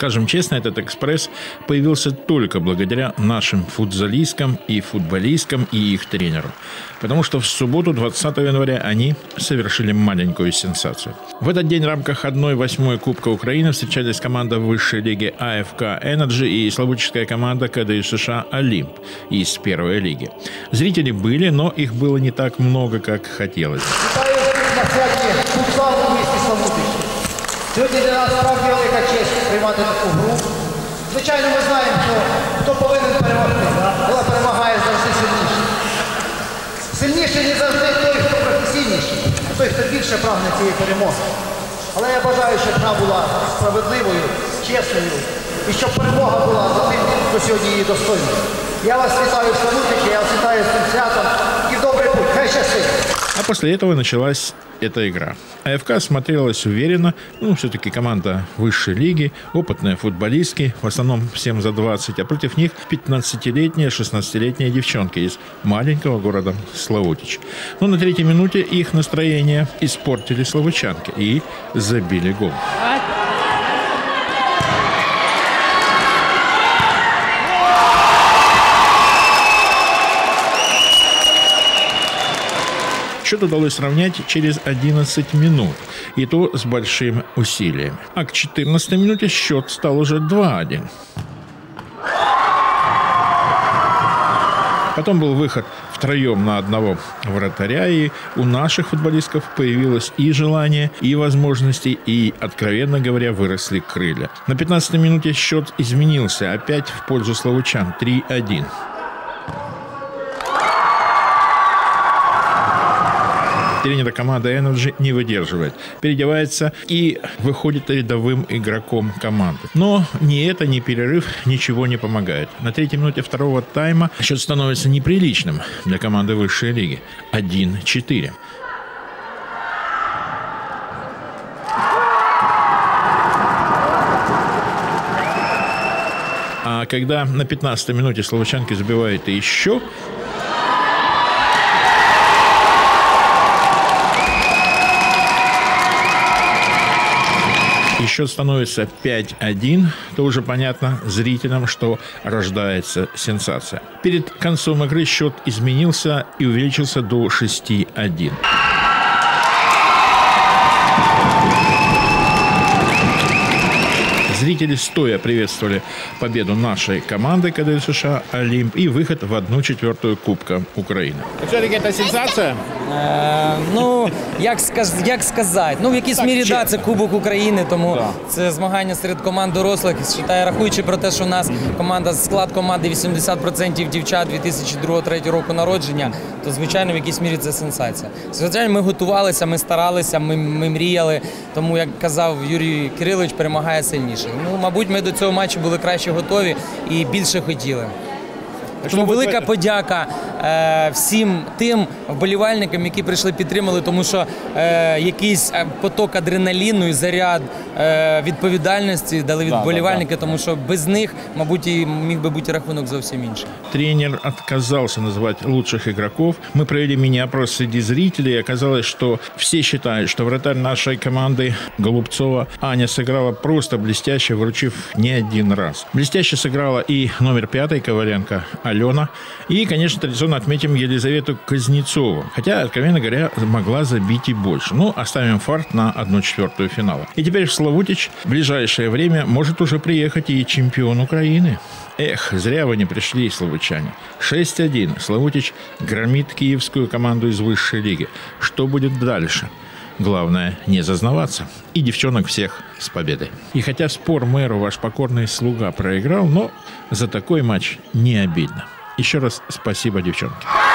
Скажем честно, этот экспресс появился только благодаря нашим футзалисткам и футболисткам и их тренеру. Потому что в субботу, 20 января, они совершили маленькую сенсацию. В этот день в рамках 1/8 Кубка Украины встречались команда высшей лиги АФК «Энерджи» и славутическая команда КДЮ США «Олимп» из первой лиги. Зрители были, но их было не так много, как хотелось. Сьогодні для нас справді велика честь приймати таку гру. Звичайно, ми знаємо, що хто повинен перемогти, але перемагає завжди сильніший. Сильніший не завжди той, хто професійніший, а той, хто більше прагне цієї перемоги. Але я бажаю, щоб вона була справедливою, чесною і щоб перемога була за тим, хто сьогодні її достойний. Я вас вітаю в Славутичі, я вас вітаю з цим святом і в добрий путь. Хай щастить! А после этого началась эта игра. АФК смотрелась уверенно, все-таки команда высшей лиги, опытные футболистки, в основном всем за 20, а против них 15-летние, 16-летние девчонки из маленького города Славутич. Но на 3-й минуте их настроение испортили славутчанки и забили гол. Счет удалось сравнять через 11 минут, и то с большим усилием. А к 14 минуте счет стал уже 2-1. Потом был выход втроем на одного вратаря, и у наших футболистов появилось и желание, и возможности, и, откровенно говоря, выросли крылья. На 15 минуте счет изменился, опять в пользу славутчан, 3-1. Тренер команды «Энерджи» не выдерживает, переодевается и выходит рядовым игроком команды. Но ни это, ни перерыв ничего не помогает. На 3-й минуте второго тайма счет становится неприличным для команды высшей лиги. 1-4. А когда на 15-й минуте славутчанки забивают еще, и счет становится 5-1, то уже понятно зрителям, что рождается сенсация. Перед концом игры счет изменился и увеличился до 6-1. Зрители стоя приветствовали победу нашей команды КДЮ США «Олимп» и выход в 1/4 Кубка Украины. Все-таки это сенсация? Як сказати? В якійсь мірі, так, це Кубок України, тому це змагання серед команд дорослих. Рахуючи про те, що у нас склад команди 80% дівчат 2002-2003 року народження, то, звичайно, в якійсь мірі це сенсація. Звичайно, ми готувалися, ми старалися, ми мріяли, тому, як казав Юрій Кирилович, перемагає сильніший. Мабуть, ми до цього матчу були краще готові і більше хотіли. Тому велика подяка всім тим вболівальникам, які прийшли, підтримали, тому що якийсь поток адреналіну і заряд відповідальності дали від вболівальника, тому що без них, мабуть, і міг би бути рахунок зовсім інший. Тренер отказался называть лучших игроков. Мы провели мини-опрос среди зрителей, и оказалось, что все считают, что вратарь нашей команды Голубцова Аня сыграла просто блестяще, выручив не один раз. Блестяще сыграла и номер 5 Коваленко Алена, и, конечно, традиционно отметим Елизавету Кузнецову. Хотя, откровенно говоря, могла забить и больше. Оставим фарт на 1/4 финала. И теперь в Славутич в ближайшее время может уже приехать и чемпион Украины. Эх, зря вы не пришли, славутчане. 6-1. Славутич громит киевскую команду из высшей лиги. Что будет дальше? Главное, не зазнаваться. И девчонок всех с победой. И хотя спор мэру ваш покорный слуга проиграл, но за такой матч не обидно. Еще раз спасибо, девчонки.